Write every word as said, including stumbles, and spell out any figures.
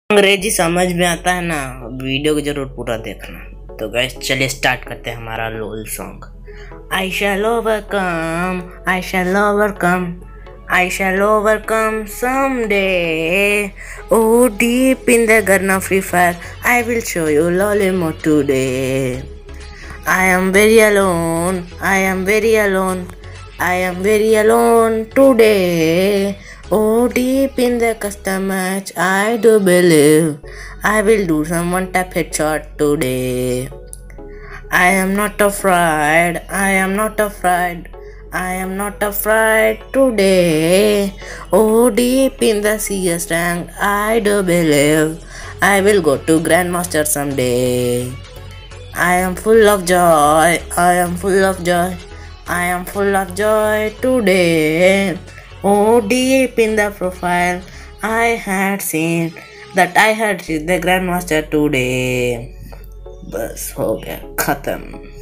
अंग्रेजी समझ में आता है ना, वीडियो को जरूर पूरा देखना। तो गाइस चलिए स्टार्ट करते हैं हमारा लोल song. I shall overcome, I shall overcome, I shall overcome someday. Oh, deep in the Garena free fire, I will show you lol emote today. I am very alone, I am very alone, I am very alone today. Oh, deep in the custom match, I do believe I will do some one tap headshot today. I am not afraid, I am not afraid, I am not afraid today. Oh, deep in the C S rank, I do believe I will go to Grandmaster someday. I am full of joy, I am full of joy, I am full of joy today. Oh, deep in the profile, I had seen that I had reached the Grandmaster today. बस हो गया खत्म।